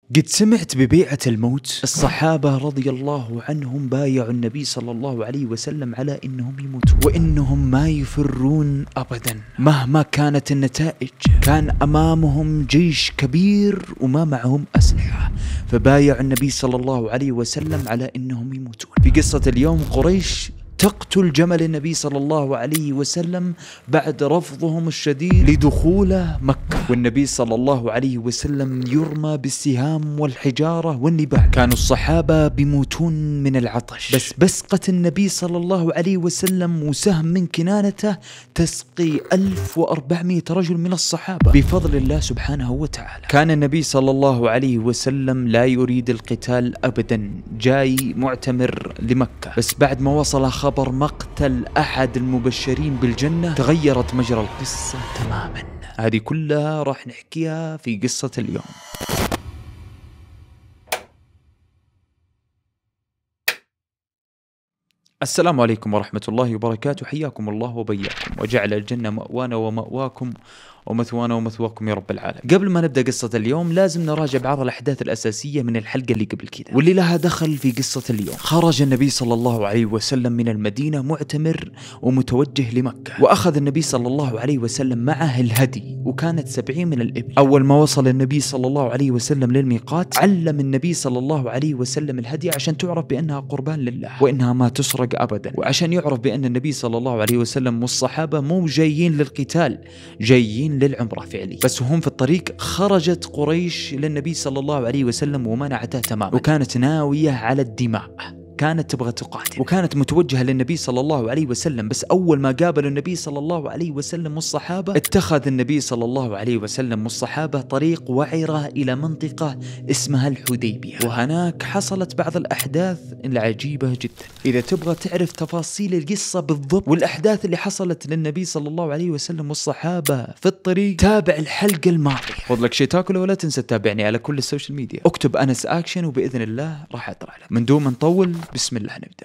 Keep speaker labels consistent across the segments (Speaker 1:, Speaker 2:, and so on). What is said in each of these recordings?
Speaker 1: قد سمعت ببيعة الموت؟ الصحابة رضي الله عنهم بايعوا النبي صلى الله عليه وسلم على إنهم يموتون وإنهم ما يفرون أبدا مهما كانت النتائج. كان أمامهم جيش كبير وما معهم أسلحة، فبايعوا النبي صلى الله عليه وسلم على إنهم يموتون. في قصة اليوم قريش تقتل جمل النبي صلى الله عليه وسلم بعد رفضهم الشديد لدخول مكة، والنبي صلى الله عليه وسلم يرمى بالسهام والحجارة والنبال. كانوا الصحابة بيموتون من العطش، بس بسقة النبي صلى الله عليه وسلم وسهم من كنانته تسقي 1400 رجل من الصحابة بفضل الله سبحانه وتعالى. كان النبي صلى الله عليه وسلم لا يريد القتال أبدا، جاي معتمر لمكة، بس بعد ما وصل خبر مقتل أحد المبشرين بالجنة تغيرت مجرى القصة تماما. هذه كلها راح نحكيها في قصة اليوم. السلام عليكم ورحمة الله وبركاته، حياكم الله وبياكم، وجعل الجنة مأوانا ومأواكم ومثوانا ومثواكم يا رب العالمين. قبل ما نبدأ قصة اليوم لازم نراجع بعض الأحداث الأساسية من الحلقة اللي قبل كده واللي لها دخل في قصة اليوم. خرج النبي صلى الله عليه وسلم من المدينة معتمر ومتوجه لمكة، وأخذ النبي صلى الله عليه وسلم معه الهدي، وكانت 70 من الإبل. أول ما وصل النبي صلى الله عليه وسلم للميقات علم النبي صلى الله عليه وسلم الهدي عشان تعرف بأنها قربان لله وإنها ما تسرق أبدا، وعشان يعرف بأن النبي صلى الله عليه وسلم والصحابة مو جايين للقتال، جايين للعمرة فعليا. بس وهم في الطريق خرجت قريش للنبي صلى الله عليه وسلم ومنعته تماما، وكانت ناوية على الدماء، كانت تبغى تقاتل، وكانت متوجهة للنبي صلى الله عليه وسلم. بس أول ما قابلوا النبي صلى الله عليه وسلم والصحابة اتخذ النبي صلى الله عليه وسلم والصحابة طريق وعرة إلى منطقة اسمها الحديبية، وهناك حصلت بعض الأحداث العجيبة جدا. إذا تبغى تعرف تفاصيل القصة بالضبط والأحداث اللي حصلت للنبي صلى الله عليه وسلم والصحابة في الطريق، تابع الحلقة الماضية. خذ لك شيء تاكله ولا تنسى تتابعني على كل السوشيال ميديا، اكتب أنس أكشن وبإذن الله راح أطلع لك. من دون ما نطول، بسم الله نبدأ.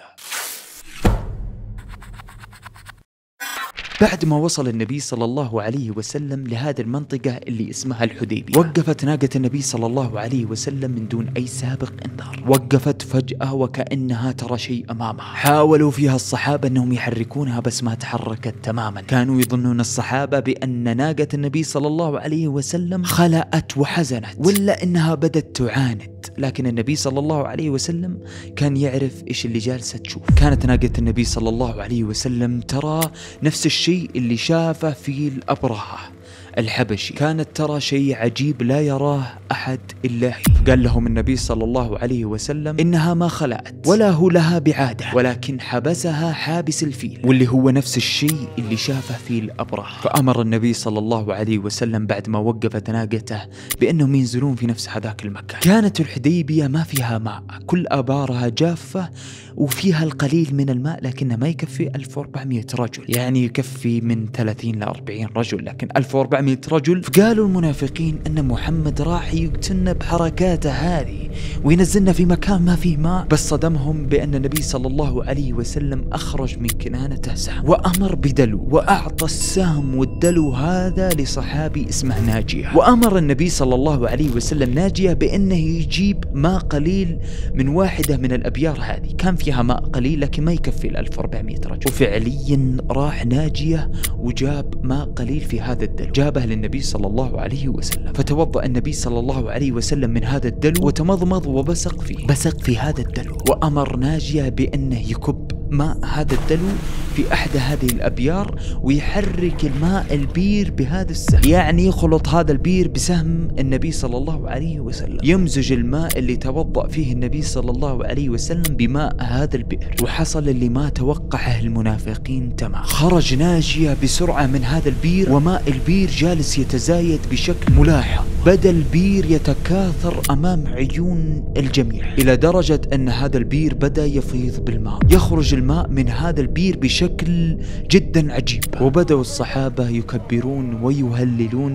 Speaker 1: بعد ما وصل النبي صلى الله عليه وسلم لهذه المنطقة اللي اسمها الحديبية، وقفت ناقة النبي صلى الله عليه وسلم من دون أي سابق إنذار. وقفت فجأة وكأنها ترى شيء أمامها. حاولوا فيها الصحابة أنهم يحركونها بس ما تحركت تماما. كانوا يظنون الصحابة بأن ناقة النبي صلى الله عليه وسلم خلأت وحزنت، ولا أنها بدت تعاند، لكن النبي صلى الله عليه وسلم كان يعرف إيش اللي جالسة تشوف. كانت ناقة النبي صلى الله عليه وسلم ترى نفس الشيء اللي شافه في الأبرهة الحبشي، كانت ترى شيء عجيب لا يراه أحد إلا هي. قال لهم النبي صلى الله عليه وسلم إنها ما خلأت ولا هو لها بعادة، ولكن حبسها حابس الفيل، واللي هو نفس الشيء اللي شافه في الأبرهة. فأمر النبي صلى الله عليه وسلم بعد ما وقفت ناقته بأنهم ينزلون في نفس هذاك المكان. كانت الحديبية ما فيها ماء، كل آبارها جافة وفيها القليل من الماء، لكنه ما يكفي 1400 رجل، يعني يكفي من 30 ل 40 رجل، لكن 1400 رجل. فقالوا المنافقين أن محمد راح يقتلنا بحركاته هذه وينزلنا في مكان ما فيه ماء. بس صدمهم بأن النبي صلى الله عليه وسلم أخرج من كنانته سهم وأمر بدلو، وأعطى السهم والدلو هذا لصحابي اسمه ناجية. وأمر النبي صلى الله عليه وسلم ناجية بأنه يجيب ماء قليل من واحدة من الأبيار هذه، كان فيها ماء قليل لكن ما يكفي ال 1400 رجل. وفعليا راح ناجية وجاب ماء قليل في هذا الدلو، جابه للنبي صلى الله عليه وسلم. فتوضأ النبي صلى الله عليه وسلم من هذا الدلو وتمضمض وبسق فيه، بسق في هذا الدلو. وأمر ناجية بأنه يكب ماء هذا الدلو في أحد هذه الأبيار ويحرك الماء البير بهذا السهم، يعني يخلط هذا البير بسهم النبي صلى الله عليه وسلم، يمزج الماء اللي توضأ فيه النبي صلى الله عليه وسلم بماء هذا البئر. وحصل اللي ما توقعه المنافقين تمام. خرج ناجية بسرعة من هذا البير، وماء البير جالس يتزايد بشكل ملاحظ، بدأ البير يتكاثر أمام عيون الجميع، إلى درجة أن هذا البير بدأ يفيض بالماء، يخرج الماء من هذا البير بشكل جدا عجيب. وبدأوا الصحابة يكبرون ويهللون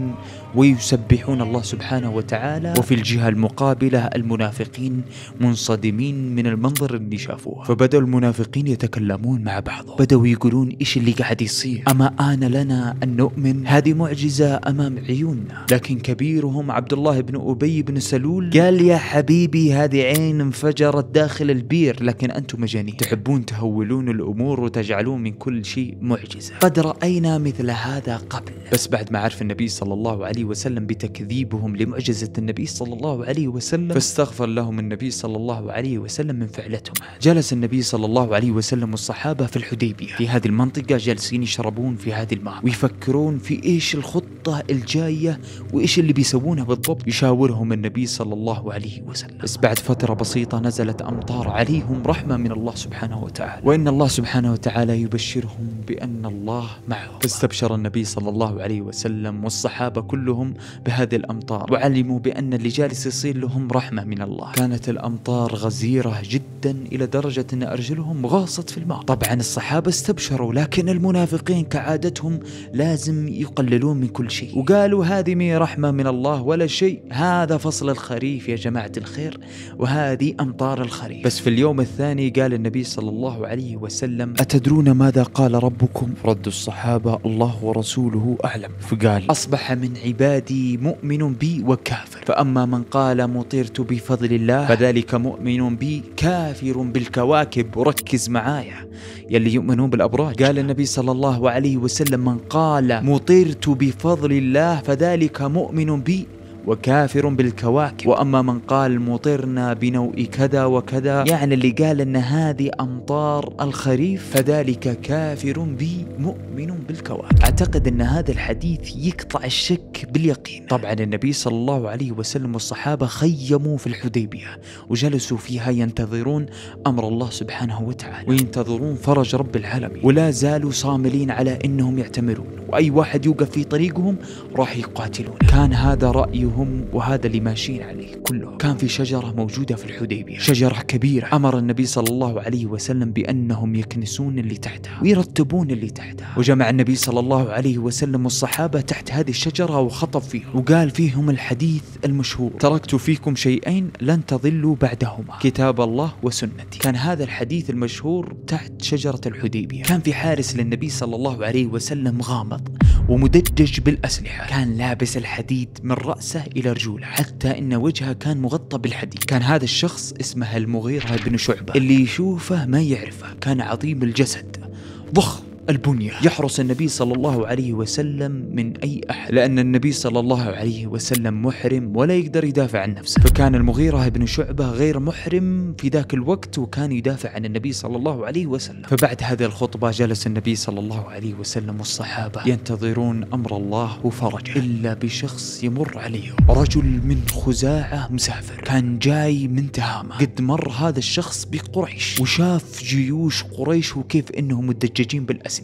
Speaker 1: ويسبحون الله سبحانه وتعالى، وفي الجهة المقابلة المنافقين منصدمين من المنظر اللي شافوه. فبدأوا المنافقين يتكلمون مع بعضهم، بدأوا يقولون إيش اللي قاعد يصير؟ أما آن لنا أن نؤمن؟ هذه معجزة أمام عيوننا. لكن كبيرهم عبد الله بن أبي بن سلول قال يا حبيبي هذه عين انفجرت داخل البير، لكن أنتم مجانين تحبون تهولون الأمور وتجعلون من كل شيء معجزة. قد رأينا مثل هذا قبل. بس بعد ما عرف النبي صلى الله عليه وسلم بتكذيبهم لمعجزة النبي صلى الله عليه وسلم، فاستغفر لهم النبي صلى الله عليه وسلم من فعلتهم. جلس النبي صلى الله عليه وسلم والصحابة في الحديبية في هذه المنطقة، جالسين يشربون في هذه الماء ويفكرون في إيش الخطة الجاية وإيش اللي بيسوونها بالضبط. يشاورهم النبي صلى الله عليه وسلم. بس بعد فترة بسيطة نزلت أمطار عليهم رحمة من الله سبحانه وتعالى، وإن الله سبحانه وتعالى يبشرهم بأن الله معهم. فاستبشر النبي صلى الله عليه وسلم والصحابة كلهم بهذه الأمطار، وعلموا بأن اللي جالس يصير لهم رحمة من الله. كانت الأمطار غزيرة جدا إلى درجة أن أرجلهم غاصت في الماء. طبعا الصحابة استبشروا، لكن المنافقين كعادتهم لازم يقللون من كل شيء، وقالوا هذه مي رحمة من الله ولا شيء، هذا فصل الخريف يا جماعة الخير، وهذه أمطار الخريف. بس في اليوم الثاني قال النبي صلى الله عليه وسلم أتدرون ماذا قال ربكم؟ رد الصحابة الله ورسوله أعلم. فقال أصبح من عبادي مؤمن بي وكافر، فأما من قال مطرت بفضل الله فذلك مؤمن بي كافر بالكواكب. وركز معايا يلي يؤمنون بالأبراج. قال النبي صلى الله عليه وسلم من قال مطرت بفضل الله فذلك مؤمن بي وكافر بالكواكب، وأما من قال مطرنا بنوء كذا وكذا، يعني اللي قال أن هذه أمطار الخريف، فذلك كافر بي مؤمن بالكواكب. أعتقد أن هذا الحديث يقطع الشك باليقين. طبعا النبي صلى الله عليه وسلم والصحابة خيموا في الحديبية وجلسوا فيها ينتظرون أمر الله سبحانه وتعالى وينتظرون فرج رب العالمين، ولا زالوا صاملين على أنهم يعتمرون، وأي واحد يوقف في طريقهم راح يقاتلون. كان هذا رأيهم وهذا اللي ماشيين عليه كله. كان في شجرة موجودة في الحديبية، شجرة كبيرة. أمر النبي صلى الله عليه وسلم بأنهم يكنسون اللي تحتها ويرتبون اللي تحتها، وجمع النبي صلى الله عليه وسلم والصحابة تحت هذه الشجرة وخطب فيهم، وقال فيهم الحديث المشهور تركت فيكم شيئين لن تضلوا بعدهما كتاب الله وسنتي. كان هذا الحديث المشهور تحت شجرة الحديبية. كان في حارس للنبي صلى الله عليه وسلم غامض ومدجج بالأسلحة، كان لابس الحديد من رأسه إلى رجوله، حتى إن وجهه كان مغطى بالحديد. كان هذا الشخص اسمه المغيرة بن شعبة، اللي يشوفه ما يعرفه. كان عظيم الجسد ضخم البنية، يحرس النبي صلى الله عليه وسلم من أي أحد، لأن النبي صلى الله عليه وسلم محرم ولا يقدر يدافع عن نفسه. فكان المغيرة بن شعبة غير محرم في ذاك الوقت، وكان يدافع عن النبي صلى الله عليه وسلم. فبعد هذه الخطبة جلس النبي صلى الله عليه وسلم والصحابة ينتظرون أمر الله وفرجه، إلا بشخص يمر عليهم، رجل من خزاعة مسافر، كان جاي من تهامة. قد مر هذا الشخص بقريش وشاف جيوش قريش وكيف إنهم مدججين بالأسلحة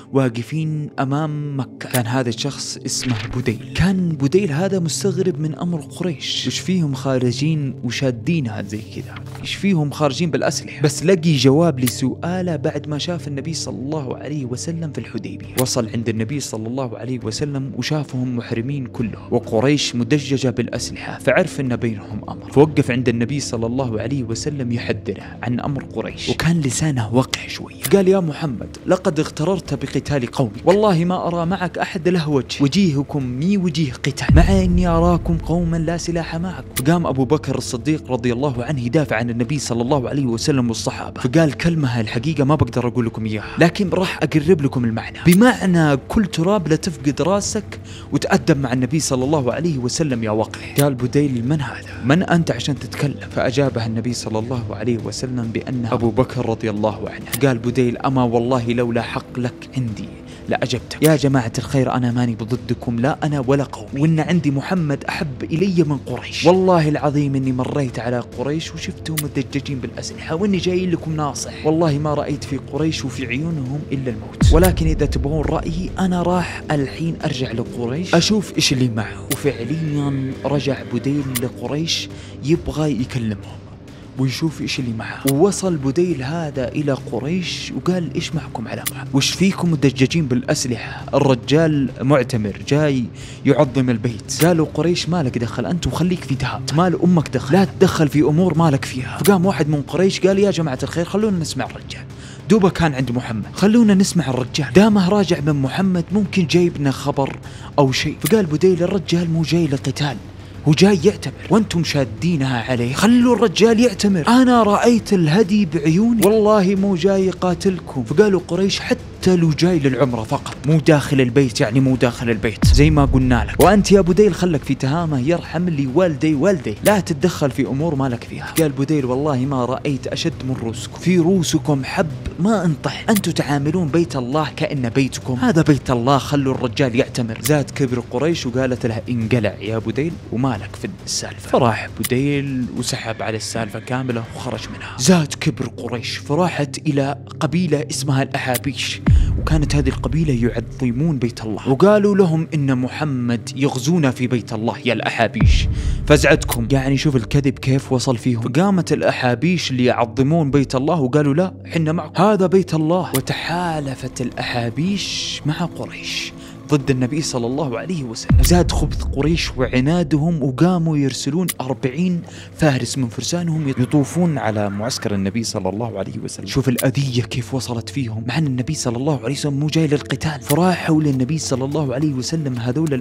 Speaker 1: واقفين أمام مكة. كان هذا الشخص اسمه بديل. كان بديل هذا مستغرب من أمر قريش، وش فيهم خارجين وشادينها زي كذا، وش فيهم خارجين بالأسلحة. بس لقي جواب لسؤاله بعد ما شاف النبي صلى الله عليه وسلم في الحديبية. وصل عند النبي صلى الله عليه وسلم وشافهم محرمين كلهم وقريش مدججة بالأسلحة، فعرف أن بينهم أمر. فوقف عند النبي صلى الله عليه وسلم يحذره عن أمر قريش، وكان لسانه وقع شوي. قال يا محمد لقد اغتررت بقتال قومك، والله ما أرى معك أحد له وجه، وجيهكم مي وجيه قتال، مع إني أراكم قوما لا سلاح معكم. فقام أبو بكر الصديق رضي الله عنه يدافع عن النبي صلى الله عليه وسلم والصحابة، فقال كلمة الحقيقة ما بقدر أقول لكم إياها، لكن راح أقرب لكم المعنى، بمعنى كل تراب لا تفقد راسك وتأدب مع النبي صلى الله عليه وسلم يا وقح. قال بديل من هذا؟ من أنت عشان تتكلم؟ فأجابه النبي صلى الله عليه وسلم بأنه أبو بكر رضي الله عنه. قال بديل أما والله لولا حق لك عندي لأجبتك. يا جماعة الخير أنا ماني بضدكم، لا أنا ولا قوم، وإن عندي محمد أحب إلي من قريش. والله العظيم إني مريت على قريش وشفتهم مدججين بالأسلحة، وإني جاي لكم ناصح. والله ما رأيت في قريش وفي عيونهم إلا الموت، ولكن إذا تبغون رأيي أنا راح الحين أرجع لقريش أشوف إيش اللي معه. وفعليا رجع بديل لقريش يبغى يكلمهم، ويشوف إيش اللي معه. ووصل بديل هذا إلى قريش وقال إيش معكم على محمد؟ وش فيكم مدججين بالأسلحة؟ الرجال معتمر جاي يعظم البيت. قالوا قريش مالك دخل أنت وخليك في دهب، مال أمك دخل، لا تدخل في أمور مالك فيها. فقام واحد من قريش قال يا جماعة الخير خلونا نسمع الرجال، دوبه كان عند محمد، خلونا نسمع الرجال، دامه راجع من محمد ممكن جايبنا خبر أو شيء. فقال بديل الرجال مو جاي لقتال، هو جاي يعتمر وانتم شادينها عليه، خلوا الرجال يعتمر، انا رأيت الهدي بعيوني والله مو جاي يقاتلكم. فقالوا قريش حتى لو جاي للعمرة فقط مو داخل البيت، يعني مو داخل البيت زي ما قلنا لك، وانت يا بديل خلك في تهامه يرحم لي والدي لا تتدخل في امور مالك فيها. قال بديل والله ما رأيت اشد من روسكم، في روسكم حب ما انطح، انتم تعاملون بيت الله كأنه بيتكم، هذا بيت الله خلوا الرجال يعتمر. زاد كبر قريش وقالت له انقلع يا بديل ومالك في السالفة. فراح بديل وسحب على السالفة كاملة وخرج منها. زاد كبر قريش فراحت إلى قبيلة اسمها الأحابيش، وكانت هذه القبيلة يعظمون بيت الله، وقالوا لهم إن محمد يغزونا في بيت الله يا الأحابيش فزعتكم. يعني شوف الكذب كيف وصل فيهم. فقامت الأحابيش اللي يعظمون بيت الله وقالوا لا حنا معكم هذا بيت الله، وتحالفت الأحابيش مع قريش ضد النبي صلى الله عليه وسلم. زاد خبث قريش وعنادهم وقاموا يرسلون 40 فارس من فرسانهم يطوفون على معسكر النبي صلى الله عليه وسلم. شوف الأذية كيف وصلت فيهم، مع أن النبي صلى الله عليه وسلم مو جاي للقتال. فراحوا للنبي صلى الله عليه وسلم هذول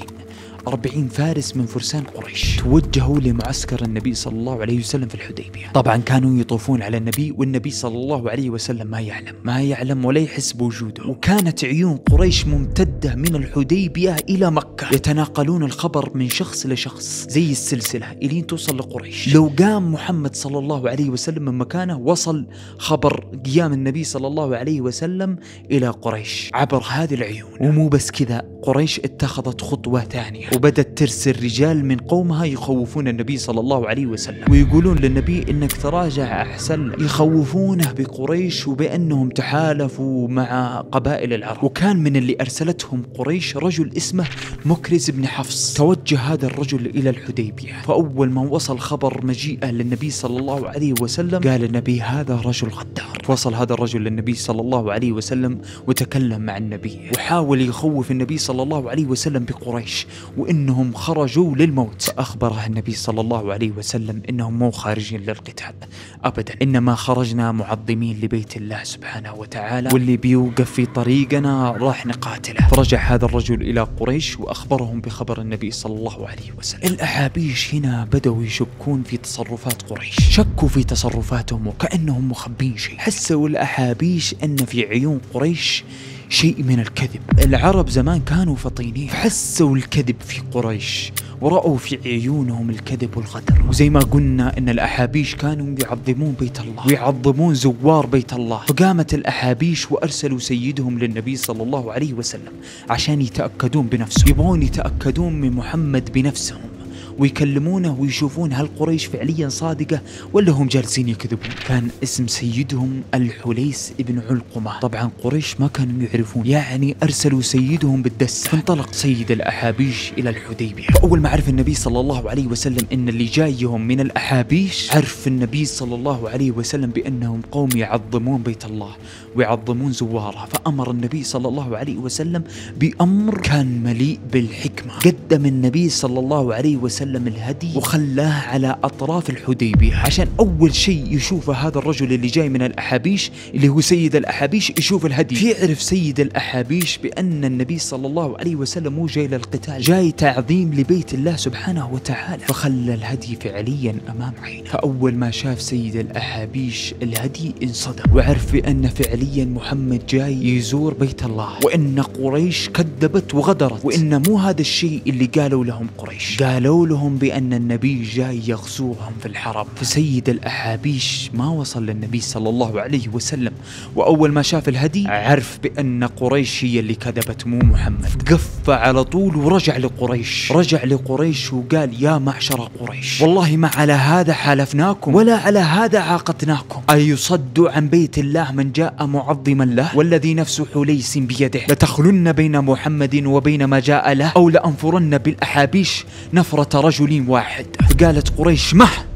Speaker 1: 40 فارس من فرسان قريش، توجهوا لمعسكر النبي صلى الله عليه وسلم في الحديبية. طبعا كانوا يطوفون على النبي والنبي صلى الله عليه وسلم ما يعلم ولا يحس بوجوده. وكانت عيون قريش ممتدة من الحديبية إلى مكة، يتناقلون الخبر من شخص لشخص زي السلسلة إلين توصل لقريش. لو قام محمد صلى الله عليه وسلم من مكانه وصل خبر قيام النبي صلى الله عليه وسلم إلى قريش عبر هذه العيون. ومو بس كذا، قريش اتخذت خطوة ثانية وبدت ترسل رجال من قومها يخوفون النبي صلى الله عليه وسلم ويقولون للنبي انك تراجع احسن، يخوفونه بقريش وبانهم تحالفوا مع قبائل العرب. وكان من اللي ارسلتهم قريش رجل اسمه مكرز بن حفص. توجه هذا الرجل الى الحديبية، فاول ما وصل خبر مجيئه للنبي صلى الله عليه وسلم قال النبي هذا رجل غدار. وصل هذا الرجل للنبي صلى الله عليه وسلم وتكلم مع النبي وحاول يخوف النبي صلى الله عليه وسلم بقريش وإنهم خرجوا للموت. فأخبره النبي صلى الله عليه وسلم إنهم مو خارجين للقتال أبدا، إنما خرجنا معظمين لبيت الله سبحانه وتعالى، واللي بيوقف في طريقنا راح نقاتله. فرجع هذا الرجل إلى قريش وأخبرهم بخبر النبي صلى الله عليه وسلم. الأحابيش هنا بدأوا يشكون في تصرفات قريش، شكوا في تصرفاتهم وكأنهم مخبين شيء. حسوا الأحابيش أن في عيون قريش شيء من الكذب. العرب زمان كانوا فطينين، فحسوا الكذب في قريش ورأوا في عيونهم الكذب والغدر. وزي ما قلنا ان الأحابيش كانوا يعظمون بيت الله ويعظمون زوار بيت الله. فقامت الأحابيش وأرسلوا سيدهم للنبي صلى الله عليه وسلم عشان يتأكدون بنفسه، يبغون يتأكدون من محمد بنفسهم ويكلمونه ويشوفون هل قريش فعليا صادقة ولا هم جالسين يكذبون. كان اسم سيدهم الحليس ابن علقمة. طبعا قريش ما كانوا يعرفون، يعني أرسلوا سيدهم بالدس. فانطلق سيد الأحابيش إلى الحديبية. فأول ما عرف النبي صلى الله عليه وسلم إن اللي جايهم من الأحابيش، عرف النبي صلى الله عليه وسلم بأنهم قوم يعظمون بيت الله ويعظمون زواره. فأمر النبي صلى الله عليه وسلم بأمر كان مليء بالحكمة. قدم النبي صلى الله عليه وسلم الهدي وخلاه على أطراف الحديبية عشان أول شيء يشوفه هذا الرجل اللي جاي من الأحابيش اللي هو سيد الأحابيش يشوف الهدي. فيعرف سيد الأحابيش بأن النبي صلى الله عليه وسلم مو جاي للقتال، جاي تعظيم لبيت الله سبحانه وتعالى. فخلى الهدي فعليا أمام عينه. فأول ما شاف سيد الأحابيش الهدي انصدم وعرف بأن فعليا محمد جاي يزور بيت الله، وإن قريش كذبت وغدرت، وإن مو هذا الشيء اللي قالوا لهم قريش. قالوا لهم بأن النبي جاي يغزوهم في الحرم. فسيد الأحابيش ما وصل للنبي صلى الله عليه وسلم، وأول ما شاف الهدي عرف بأن قريش هي اللي كذبت مو محمد. قف على طول ورجع لقريش، رجع لقريش وقال يا معشر قريش والله ما على هذا حالفناكم ولا على هذا عاقدناكم. أيصد عن بيت الله من جاء معظما له، والذي نفس حليس بيده لتخلن بين محمد وبين ما جاء له، أو لأنفرن بالأحابيش نفرة رجل واحد. فقالت قريش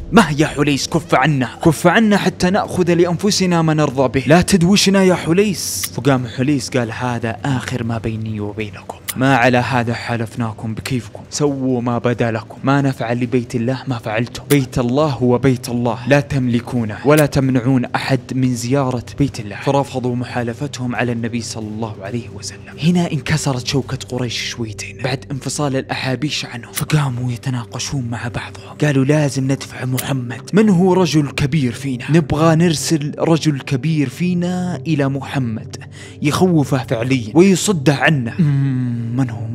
Speaker 1: ما يا حليس كف عنا، كف عنا حتى نأخذ لأنفسنا ما نرضى به، لا تدوشنا يا حليس. فقام حليس قال هذا آخر ما بيني وبينكم، ما على هذا حالفناكم بكيفكم، سووا ما بدا لكم، ما نفعل لبيت الله ما فعلتم، بيت الله هو بيت الله، لا تملكونه ولا تمنعون أحد من زيارة بيت الله. فرفضوا محالفتهم على النبي صلى الله عليه وسلم. هنا انكسرت شوكة قريش شويتين بعد انفصال الأحابيش عنهم، فقاموا يتناقشون مع بعضهم، قالوا لازم ندفع محمد، من هو رجل كبير فينا، نبغى نرسل رجل كبير فينا إلى محمد يخوفه فعليا ويصده عنا. من هو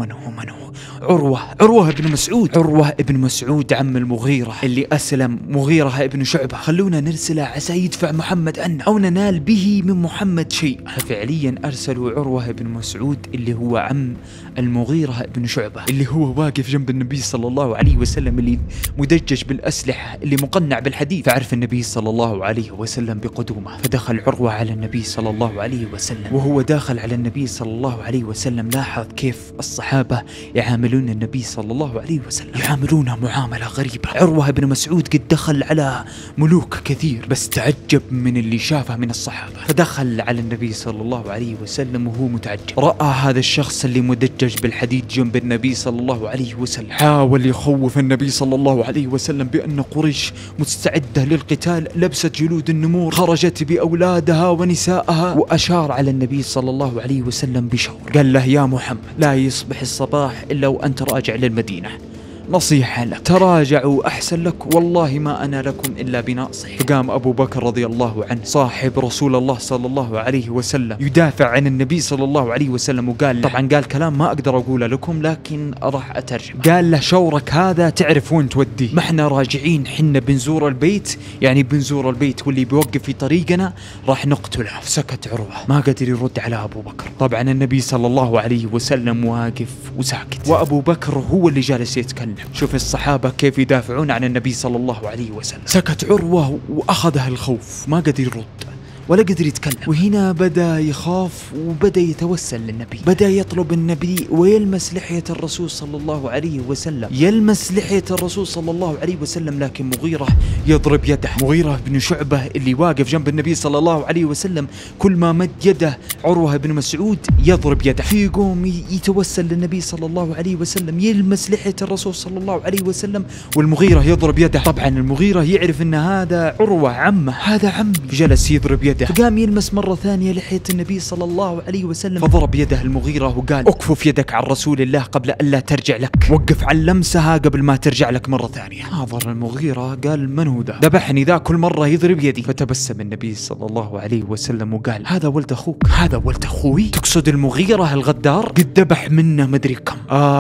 Speaker 1: عروة ابن مسعود، عروة ابن مسعود عم المغيرة اللي أسلم، مغيرة ابن شعبة، خلونا نرسله عسى يدفع محمد عنا أو ننال به من محمد شيء. ففعليا أرسلوا عروة ابن مسعود اللي هو عم المغيرة ابن شعبة، اللي هو واقف جنب النبي صلى الله عليه وسلم، اللي مدجج بالأسلحة، اللي مقنع بالحديد. فعرف النبي صلى الله عليه وسلم بقدومه، فدخل عروة على النبي صلى الله عليه وسلم. وهو داخل على النبي صلى الله عليه وسلم لاحظ كيف الصحابة يعاملون النبي صلى الله عليه وسلم، يعاملونه معاملة غريبة. عروة بن مسعود قد دخل على ملوك كثير، بس تعجب من اللي شافه من الصحابة، فدخل على النبي صلى الله عليه وسلم وهو متعجب. رأى هذا الشخص اللي مدجج بالحديد جنب النبي صلى الله عليه وسلم، حاول يخوف النبي صلى الله عليه وسلم بأن قريش مستعدة للقتال، لبست جلود النمور، خرجت بأولادها ونسائها، وأشار على النبي صلى الله عليه وسلم بشور، قال له يا محمد لا يصبح الصباح إلا وأنت راجع للمدينة، نصيحة لك، تراجعوا أحسن لك، والله ما أنا لكم إلا بناصح. فقام أبو بكر رضي الله عنه صاحب رسول الله صلى الله عليه وسلم يدافع عن النبي صلى الله عليه وسلم، وقال طبعا قال كلام ما أقدر أقوله لكم لكن راح أترجم. قال له شورك هذا تعرف وين توديه، ما احنا راجعين، حنا بنزور البيت، يعني بنزور البيت، واللي بيوقف في طريقنا راح نقتله. فسكت عروة ما قدر يرد على أبو بكر. طبعا النبي صلى الله عليه وسلم واقف وساكت، وأبو بكر هو اللي جالس يتكلم. شوف الصحابة كيف يدافعون عن النبي صلى الله عليه وسلم. سكت عروة وأخذه الخوف، ما قدر يرد ولا قدر يتكلم. وهنا بدأ يخاف وبدأ يتوسل للنبي، بدأ يطلب النبي ويلمس لحية الرسول صلى الله عليه وسلم، يلمس لحية الرسول صلى الله عليه وسلم، لكن مغيرة يضرب يده. مغيرة بن شعبة اللي واقف جنب النبي صلى الله عليه وسلم كل ما مد يده عروة بن مسعود يضرب يده، فيقوم يتوسل للنبي صلى الله عليه وسلم، يلمس لحية الرسول صلى الله عليه وسلم، والمغيرة يضرب يده. طبعا المغيرة يعرف ان هذا عروة عمه، هذا عمي، جلس يضرب يده. فقام يلمس مرة ثانية لحية النبي صلى الله عليه وسلم، فضرب يده المغيرة وقال اكفف يدك عن رسول الله قبل ألا ترجع لك، وقف عن لمسها قبل ما ترجع لك مرة ثانية. ناظر المغيرة قال من هو ذا، ذبحني ذا كل مرة يضرب يدي. فتبسم النبي صلى الله عليه وسلم وقال هذا ولد أخوك، هذا ولد أخوي، تقصد المغيرة الغدار، قد ذبح منا مدري كم.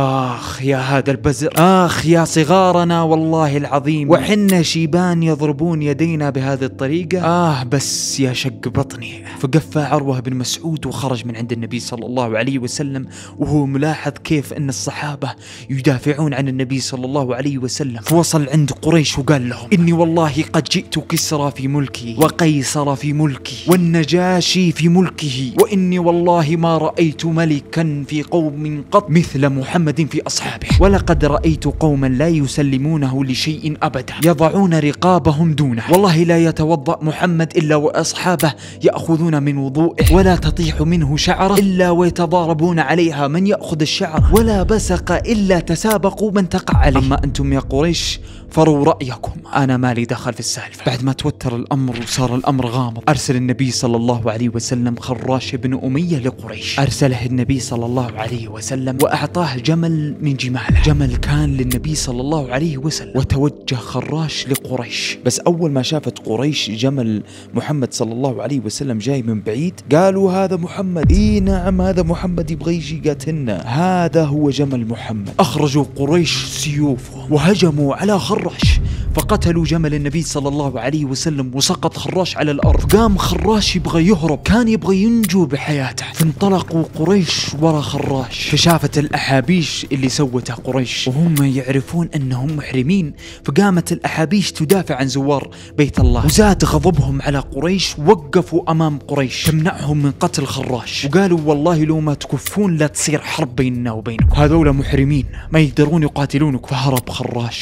Speaker 1: آخ يا هذا البزر، آخ يا صغارنا والله العظيم، وحنا شيبان يضربون يدينا بهذه الطريقة، بس يا شق بطني. فقفى عروة بن مسعود وخرج من عند النبي صلى الله عليه وسلم، وهو ملاحظ كيف أن الصحابة يدافعون عن النبي صلى الله عليه وسلم. فوصل عند قريش وقال لهم إني والله قد جئت كسرى في ملكي، وقيصر في ملكي، والنجاشي في ملكه، وإني والله ما رأيت ملكا في قوم قط مثل محمد في أصحابه، ولقد رأيت قوما لا يسلمونه لشيء أبدا، يضعون رقابهم دونه، والله لا يتوضأ محمد إلا وأصحابه يأخذون من وضوئه، ولا تطيح منه شعره إلا ويتضاربون عليها من يأخذ الشعر، ولا بسق إلا تسابقوا من تقع عليه. أما أنتم يا قريش فروا رأيكم، أنا مالي دخل في السالفة. بعد ما توتر الأمر وصار الأمر غامض، أرسل النبي صلى الله عليه وسلم خراش بن أمية لقريش، أرسله النبي صلى الله عليه وسلم وأعطاه جمل من جماله، جمل كان للنبي صلى الله عليه وسلم. وتوجه خراش لقريش، بس أول ما شافت قريش جمل محمد صلى الله عليه وسلم جاي من بعيد، قالوا هذا محمد، إيه نعم هذا محمد يبغى يجي يقاتلنا، هذا هو جمل محمد. أخرجوا قريش سيوفهم وهجموا على خراش، فقتلوا جمل النبي صلى الله عليه وسلم، وسقط خراش على الأرض. قام خراش يبغى يهرب، كان يبغى ينجو بحياته، فانطلقوا قريش ورا خراش. فشافت الأحابيش اللي سوته قريش وهم يعرفون أنهم محرمين، فقامت الأحابيش تدافع عن زوار بيت الله، وزاد غضبهم على قريش، وقفوا أمام قريش تمنعهم من قتل خراش، وقالوا والله لو ما تكفون لا تصير حرب بيننا وبينكم، هذول محرمين ما يقدرون يقاتلونك. فهرب خراش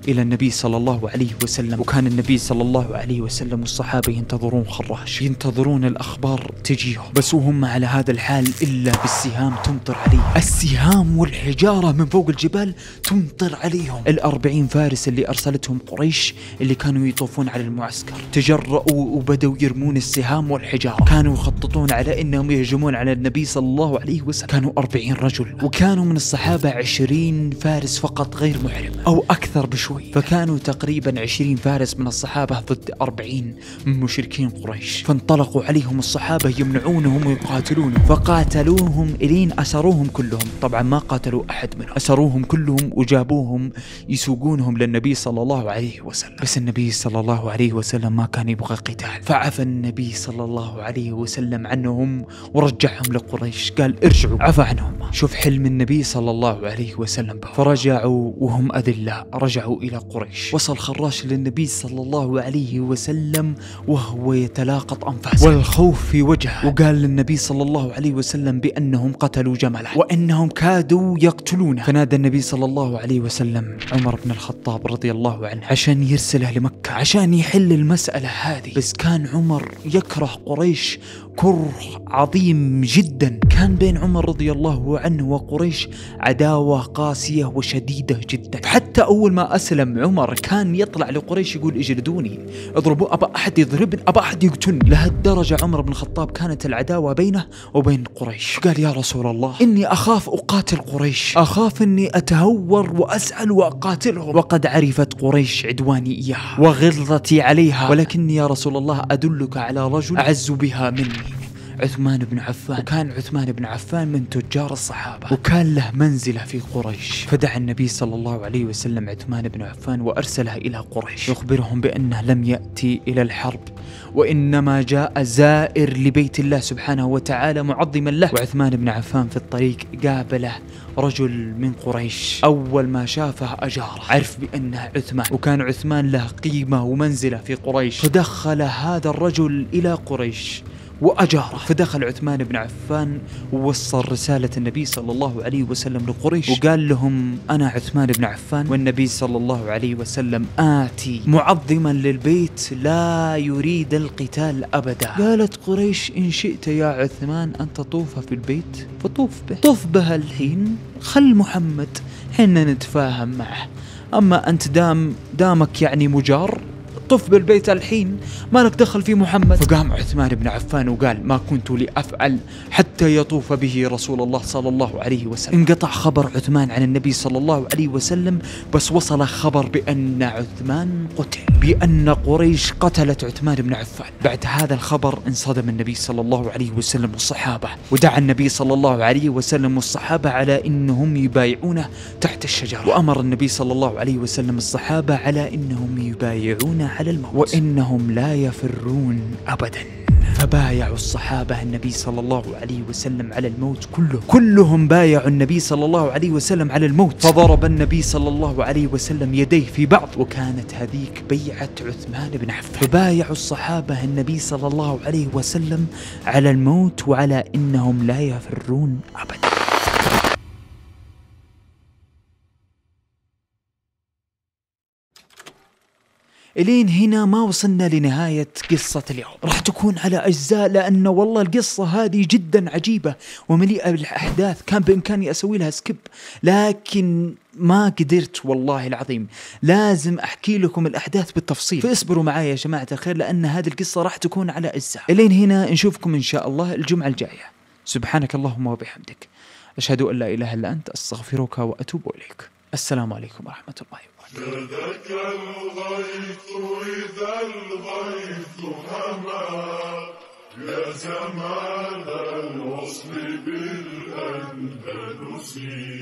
Speaker 1: إلى النبي صلى الله عليه وسلم. وكان النبي صلى الله عليه وسلم والصحابة ينتظرون خراش، ينتظرون الأخبار تجيهم، بس وهم على هذا الحال إلا بالسهام تمطر عليهم، السهام والحجارة من فوق الجبال تمطر عليهم. 40 فارس اللي أرسلتهم قريش اللي كانوا يطوفون على المعسكر تجرؤوا وبدوا يرمون السهام والحجارة. كانوا يخططون على أنهم يهجمون على النبي صلى الله عليه وسلم. كانوا 40 رجل، وكانوا من الصحابة 20 فارس فقط غير محرم أو أكثر بشوي، فكانوا تقريبا 20 فارس من الصحابة ضد 40 من مشركين قريش. فانطلقوا عليهم الصحابة يمنعونهم ويقاتلونهم، فقاتلوهم إلين أسروهم كلهم. طبعا ما قاتلوا أحد منهم، أسروهم كلهم وجابوهم يسوقونهم للنبي صلى الله عليه وسلم. بس النبي صلى الله عليه وسلم ما كان يبغى قتال، فعفى النبي صلى الله عليه وسلم عنهم ورجعهم لقريش، قال ارجعوا، عفى عنهم. شوف حلم النبي صلى الله عليه وسلم به. فرجعوا وهم أذلاء، رجعوا إلى قريش. وصل خراش للنبي صلى الله عليه وسلم وهو يتلاقط أنفاسه والخوف في وجهه، وقال للنبي صلى الله عليه وسلم بأنهم قتلوا جمله وأنهم كادوا يقتلونه. فنادى النبي صلى الله عليه وسلم عمر بن الخطاب رضي الله عنه عشان يرسله لمكة عشان يحل المسألة هذه. بس كان عمر يكره قريش كره عظيم جدا. كان بين عمر رضي الله عنه وقريش عداوة قاسية وشديدة جدا. حتى أول ما أسلم عمر كان يطلع لقريش يقول اجلدوني، اضربوا، أبا أحد يضربني، أبا أحد يقتلني. لهالدرجة عمر بن الخطاب كانت العداوة بينه وبين قريش. قال يا رسول الله إني أخاف أقاتل قريش، أخاف إني أتهور وأسأل وأقاتلهم، وقد عرفت قريش عدواني إياها وغلظتي عليها، ولكني يا رسول الله أدلك على رجل أعز بها مني، عثمان بن عفان. وكان عثمان بن عفان من تجار الصحابة وكان له منزلة في قريش. فدعا النبي صلى الله عليه وسلم عثمان بن عفان وأرسله إلى قريش يخبرهم بأنه لم يأتي إلى الحرب، وإنما جاء زائر لبيت الله سبحانه وتعالى معظما له. وعثمان بن عفان في الطريق قابله رجل من قريش، أول ما شافه أجاره، عرف بأنه عثمان، وكان عثمان له قيمة ومنزلة في قريش. فدخل هذا الرجل إلى قريش وأجاره. فدخل عثمان بن عفان ووصل رسالة النبي صلى الله عليه وسلم لقريش وقال لهم أنا عثمان بن عفان، والنبي صلى الله عليه وسلم آتي معظما للبيت لا يريد القتال أبدا. قالت قريش إن شئت يا عثمان أن تطوف في البيت فطوف به، طوف بها الحين، خل محمد حنا نتفاهم معه، أما أنت دامك يعني مجار طف بالبيت الحين، ما لك دخل في محمد. فقام عثمان بن عفان وقال ما كنت لأفعل حتى يطوف به رسول الله صلى الله عليه وسلم. انقطع خبر عثمان عن النبي صلى الله عليه وسلم، بس وصل خبر بأن عثمان قتل، بأن قريش قتلت عثمان بن عفان. بعد هذا الخبر انصدم النبي صلى الله عليه وسلم والصحابة، ودعا النبي صلى الله عليه وسلم والصحابة على إنهم يبايعونه تحت الشجرة. وأمر النبي صلى الله عليه وسلم الصحابة على إنهم يبايعونه على الموت وإنهم لا يفرون أبدا. فبايعوا الصحابة النبي صلى الله عليه وسلم على الموت كلهم بايعوا النبي صلى الله عليه وسلم على الموت. فضرب النبي صلى الله عليه وسلم يديه في بعض، وكانت هذيك بيعة عثمان بن عفان. فبايعوا الصحابة النبي صلى الله عليه وسلم على الموت وعلى إنهم لا يفرون أبدا. إلين هنا ما وصلنا لنهاية قصة اليوم، راح تكون على أجزاء، لأنه والله القصة هذه جدا عجيبة ومليئة بالأحداث. كان بإمكاني أسوي لها سكيب لكن ما قدرت والله العظيم، لازم أحكي لكم الأحداث بالتفصيل. فاصبروا معايا يا جماعة الخير، لأن هذه القصة راح تكون على أجزاء. إلين هنا نشوفكم إن شاء الله الجمعة الجاية. سبحانك اللهم وبحمدك، أشهد أن لا إله إلا أنت، أستغفرك وأتوب إليك. السلام عليكم ورحمة الله وبركاته.
Speaker 2: شدك الغيث إذا الغيث هما، يا زمان الوصل بالأندلس،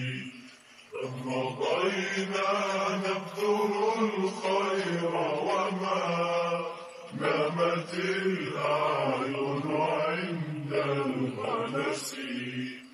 Speaker 2: مضينا نبذل الخير وما نامت الأعين عند الغلس.